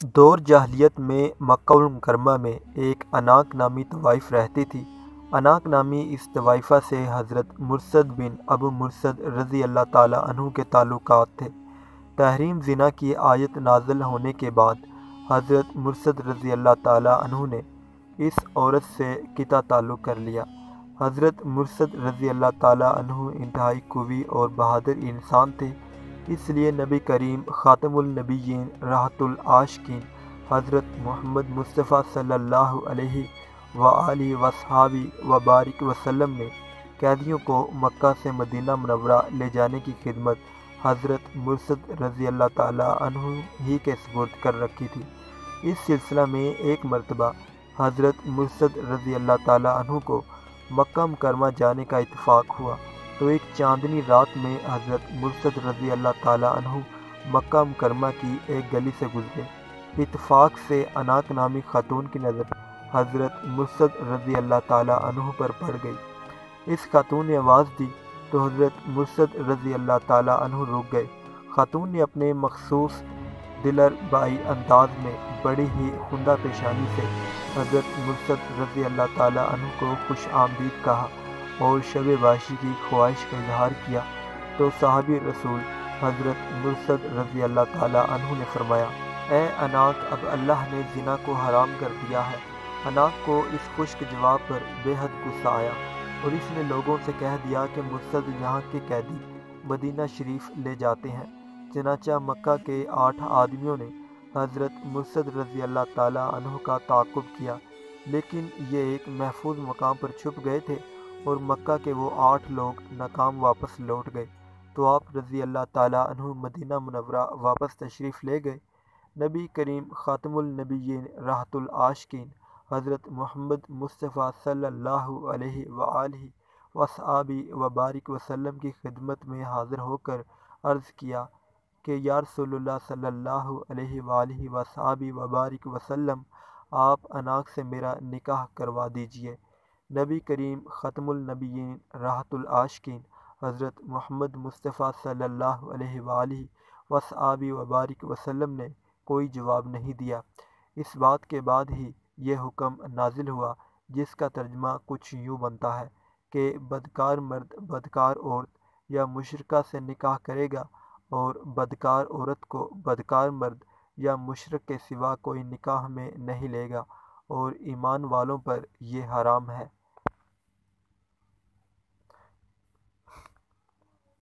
دور جاہلیت میں مکہ المکرمہ میں ایک عناق نامی طوائف رہتی تھی۔ عناق نامی اس طوائفہ سے حضرت مرثد بن ابو مرثد رضی اللہ تعالیٰ عنہ کے تعلقات تھے۔ تحریم زنا کی آیت نازل ہونے کے بعد حضرت مرثد رضی اللہ تعالیٰ عنہ نے اس عورت سے قطع تعلق کر لیا۔ حضرت مرثد رضی اللہ تعالیٰ عنہ انتہائی قوی اور بہادر انسان تھے، اس لیے نبی کریم خاتم النبیین راحت العاشقین حضرت محمد مصطفیٰ صلی اللہ علیہ وآلہ وصحابہ وبارک وسلم نے قیدیوں کو مکہ سے مدینہ منورہ لے جانے کی خدمت حضرت مرثد رضی اللہ تعالیٰ عنہ ہی کے سپرد کر رکھی تھی۔ اس سلسلہ میں ایک مرتبہ حضرت مرثد رضی اللہ تعالیٰ عنہ کو مکہ مکرمہ جانے کا اتفاق ہوا، تو ایک چاندنی رات میں حضرت مرثد رضی اللہ تعالیٰ عنہ مکہ مکرمہ کی ایک گلی سے گزرے۔ اتفاق سے عناق نامی خاتون کی نظر حضرت مرثد رضی اللہ تعالیٰ عنہ پر پڑ گئی۔ اس خاتون نے آواز دی تو حضرت مرثد رضی اللہ تعالیٰ عنہ رک گئے۔ خاتون نے اپنے مخصوص دلربائی انداز میں بڑی ہی خندہ پیشانی سے حضرت مرثد رضی اللہ تعالیٰ عنہ کو خوش آمدید کہا اور شب باشی کی خواہش کا اظہار کیا، تو صحابی رسول حضرت مرثد رضی اللہ تعالیٰ عنہ نے فرمایا، اے عناق، اب اللہ نے زنا کو حرام کر دیا ہے۔ عناق کو اس خشک جواب پر بے حد غصہ آیا اور اس نے لوگوں سے کہہ دیا کہ مرثد یہاں کے قیدی مدینہ شریف لے جاتے ہیں۔ چنانچہ مکہ کے 8 آدمیوں نے حضرت مرثد رضی اللہ تعالیٰ عنہ کا تعاقب کیا، لیکن یہ ایک محفوظ مقام پر چھپ گئے تھے اور مکہ کے وہ 8 لوگ ناکام واپس لوٹ گئے، تو آپ رضی اللہ تعالیٰ عنہ مدینہ منورہ واپس تشریف لے گئے۔ نبی کریم خاتم النبیین راحت العاشقین حضرت محمد مصطفیٰ صلی اللہ علیہ وآلہ وصحابہ وبارک وسلم کی خدمت میں حاضر ہو کر عرض کیا کہ یا رسول اللہ صلی اللہ علیہ وآلہ وصحابہ وبارک وسلم، آپ عناق سے میرا نکاح کروا دیجئے۔ نبی کریم ختم النبیین راحت العاشقین حضرت محمد مصطفیٰ صلی اللہ علیہ وآلہ وصحابہ وبارک وسلم نے کوئی جواب نہیں دیا۔ اس بات کے بعد ہی یہ حکم نازل ہوا، جس کا ترجمہ کچھ یوں بنتا ہے کہ بدکار مرد بدکار عورت یا مشرکہ سے نکاح کرے گا اور بدکار عورت کو بدکار مرد یا مشرک کے سوا کوئی نکاح میں نہیں لے گا، اور ایمان والوں پر یہ حرام ہے۔